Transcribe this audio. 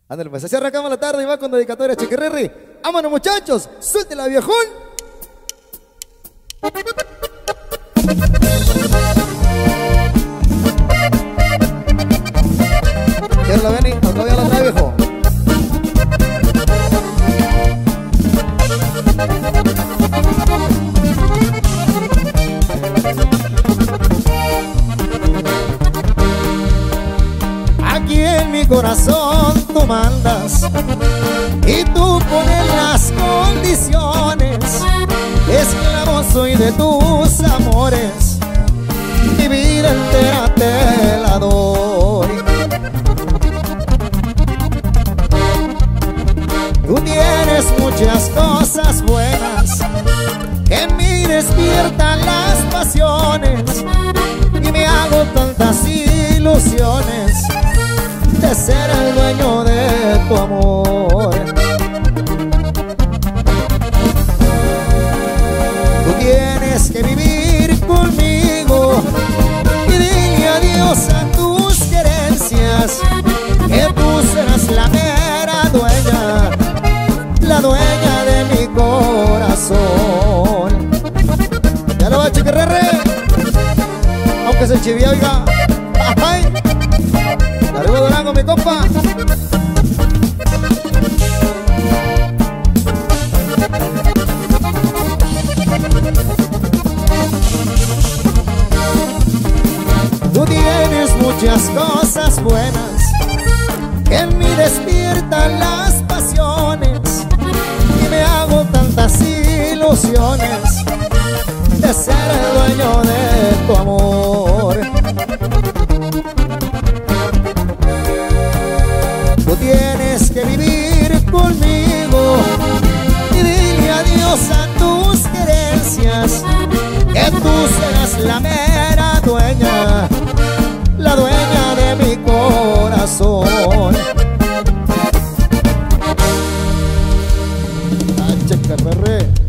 Ándale, pues así arrancamos la tarde y va con dedicatoria a Chiquirrirri. ¡Vámonos, muchachos! ¡Suéltela, viejón! ¿Quiero la Beni? ¿O todavía la trae, viejo? Aquí en mi corazón tú mandas y tú pones las condiciones. Esclavo soy de tus amores, mi vida entera te la doy. Tú tienes muchas cosas buenas que en mí despiertan las pasiones y me hago tantas ilusiones de ser el dueño de tu amor. Tú tienes que vivir conmigo y dile adiós a tus querencias, que tú serás la mera dueña, la dueña de mi corazón. Ya lo va, Chiquirrirri, aunque se chivía, oiga. ¡Ay! Arriba Durango, mi compa. Tú tienes muchas cosas buenas que en mí despiertan las pasiones y me hago tantas ilusiones de ser el dueño de tu amor. Tú tienes que vivir conmigo y dile adiós a tus querencias, que tú serás la mera dueña, la dueña de mi corazón. Chiquirrirri.